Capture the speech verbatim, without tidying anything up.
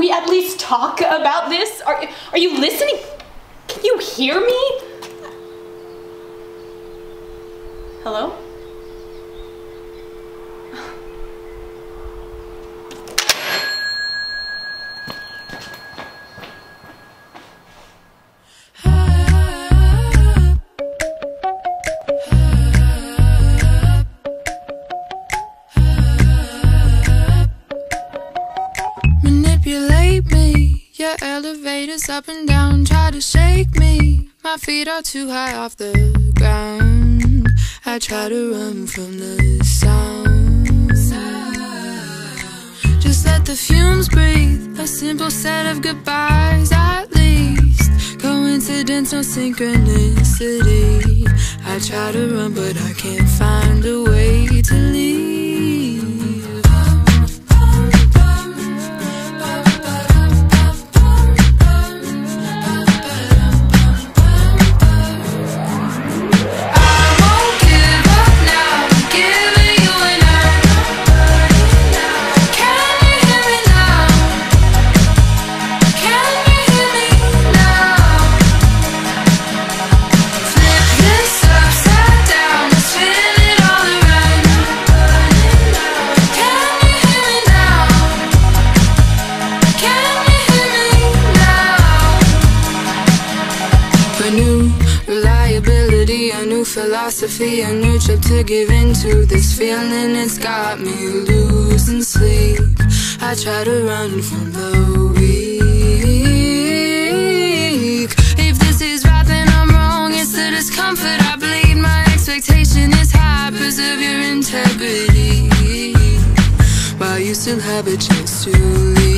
we at least talk about this? Are, are you listening? Can you hear me? Hello? Manipulate me, your elevators up and down, try to shake me. My feet are too high off the ground. I try to run from the sound. Just let the fumes breathe, a simple set of goodbyes at least. Coincidence, no synchronicity. I try to run but I can't find a way to leave. Philosophy, a new trip to give into this feeling. It's got me losing sleep. I try to run from the weak. If this is right, then I'm wrong. It's the discomfort I bleed. My expectation is high. Preserve your integrity while you still have a chance to leave.